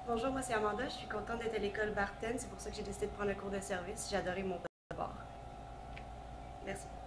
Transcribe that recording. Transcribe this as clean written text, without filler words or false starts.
Bonjour, moi c'est Amanda, je suis contente d'être à l'école Barton, c'est pour ça que j'ai décidé de prendre un cours de service. J'ai adoré mon devoir. Merci.